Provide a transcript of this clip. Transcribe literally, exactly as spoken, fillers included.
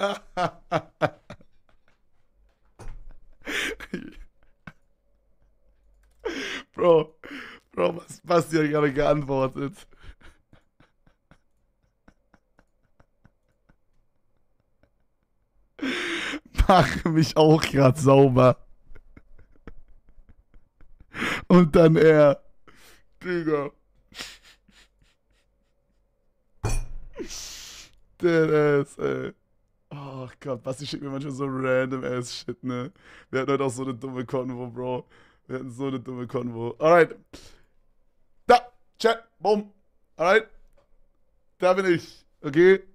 Bro, Bro, was Basti hat gerade geantwortet. Mache mich auch gerade sauber. Und dann er. Digga. Der ist, ey. Oh Gott, Basti schickt mir manchmal so random ass Shit, ne? Wir hatten heute auch so eine dumme Konvo, Bro. Wir hatten so eine dumme Konvo. Alright. Da, Chat, bumm. Alright. Da bin ich. Okay?